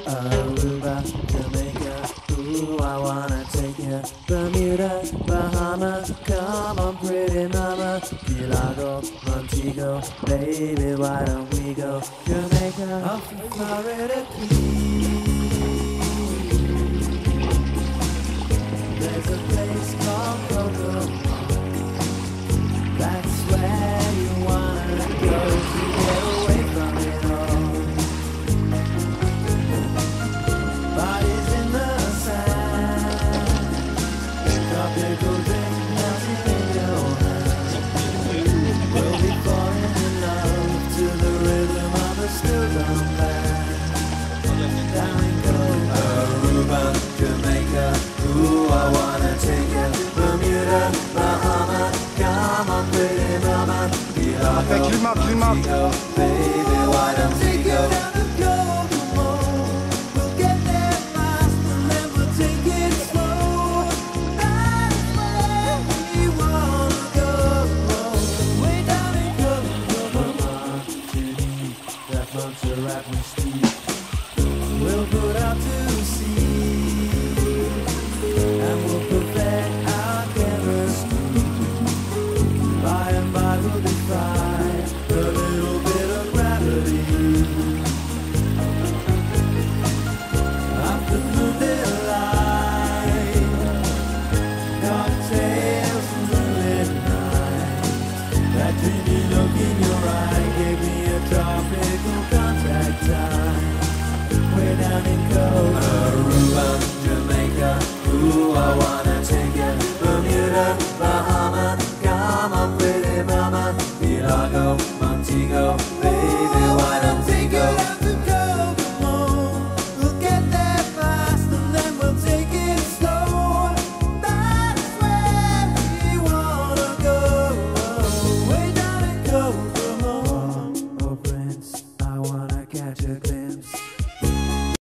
Aruba, Jamaica, ooh, I wanna take you. Bermuda, Bahama, come on, pretty mama. Key Largo, Montego, baby, why don't we go? Jamaica, off the Florida Keys. There's a place called Coco. That's where you wanna go to get away from it all. Bodies in the sand, tropical drink melting in your hand. We'll be falling in love to the rhythm of a steel drum band. Down we go, Aruba, Jamaica, ooh, I wanna take you. Bermuda, Bahama, come on, pretty mama. Montego, baby, why don't we go? Down the Golden Mall. We'll get there fast and then we'll take it slow. That's where we wanna go. Way down in Coventry, that Montserrat and Steve. We'll put out to sea and we'll perfect our chemistry. By and by we'll defy a little bit of gravity. After moonlit light, cocktails and moonlit night. That dreamy look in your eye gave me a tropical contact time. Way down in Aruba, Jamaica, ooh, I wanna take you. Bermuda, Bahama, come on, pretty mama. Key Largo, Montego,